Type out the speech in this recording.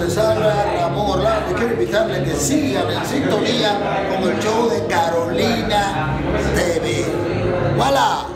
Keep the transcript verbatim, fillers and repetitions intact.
les habla Ramón Orlando y quiero invitarles a que sigan en sintonía con el show de Carolina T V. ¡Voilà!